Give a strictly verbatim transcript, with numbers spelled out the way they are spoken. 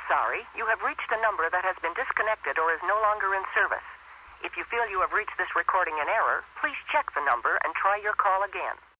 sorry. You have reached a number that has been disconnected or is no longer in service. If you feel you have reached this recording in error, please check the number and try your call again.